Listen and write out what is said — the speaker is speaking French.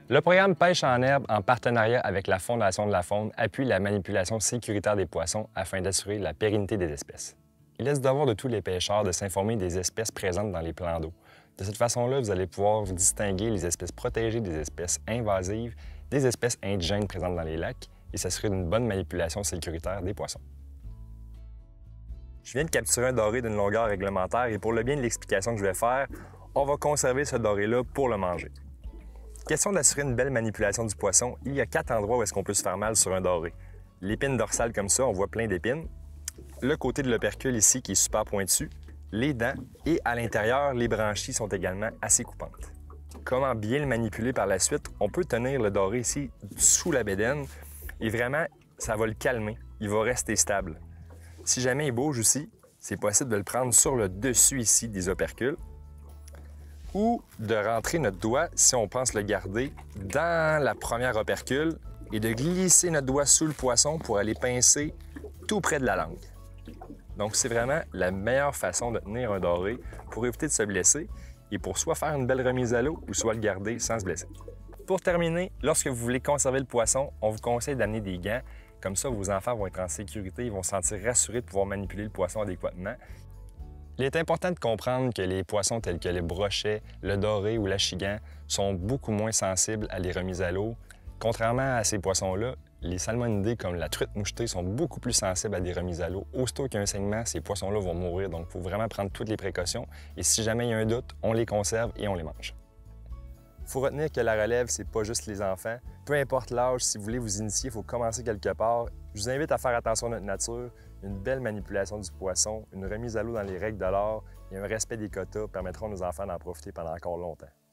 Le programme Pêche en herbe, en partenariat avec la Fondation de la faune, appuie la manipulation sécuritaire des poissons afin d'assurer la pérennité des espèces. Il laisse devoir de tous les pêcheurs de s'informer des espèces présentes dans les plans d'eau. De cette façon-là, vous allez pouvoir vous distinguer les espèces protégées des espèces invasives, des espèces indigènes présentes dans les lacs et s'assurer d'une bonne manipulation sécuritaire des poissons. Je viens de capturer un doré d'une longueur réglementaire et pour le bien de l'explication que je vais faire, on va conserver ce doré-là pour le manger. Question d'assurer une belle manipulation du poisson, il y a 4 endroits où est-ce qu'on peut se faire mal sur un doré. L'épine dorsale comme ça, on voit plein d'épines. Le côté de l'opercule ici qui est super pointu, les dents et à l'intérieur, les branchies sont également assez coupantes. Comment bien le manipuler par la suite? On peut tenir le doré ici sous la bédaine et vraiment, ça va le calmer. Il va rester stable. Si jamais il bouge aussi, c'est possible de le prendre sur le dessus ici des opercules ou de rentrer notre doigt, si on pense le garder, dans la première opercule et de glisser notre doigt sous le poisson pour aller pincer tout près de la langue. Donc, c'est vraiment la meilleure façon de tenir un doré pour éviter de se blesser et pour soit faire une belle remise à l'eau ou soit le garder sans se blesser. Pour terminer, lorsque vous voulez conserver le poisson, on vous conseille d'amener des gants. Comme ça, vos enfants vont être en sécurité, ils vont se sentir rassurés de pouvoir manipuler le poisson adéquatement. Il est important de comprendre que les poissons tels que les brochets, le doré ou l'achigan sont beaucoup moins sensibles à les remises à l'eau. Contrairement à ces poissons-là, les salmonidés comme la truite mouchetée sont beaucoup plus sensibles à des remises à l'eau. Aussitôt qu'il y a un saignement, ces poissons-là vont mourir. Donc, il faut vraiment prendre toutes les précautions. Et si jamais il y a un doute, on les conserve et on les mange. Il faut retenir que la relève, c'est pas juste les enfants. Peu importe l'âge, si vous voulez vous initier, il faut commencer quelque part. Je vous invite à faire attention à notre nature. Une belle manipulation du poisson, une remise à l'eau dans les règles de l'art et un respect des quotas permettront à nos enfants d'en profiter pendant encore longtemps.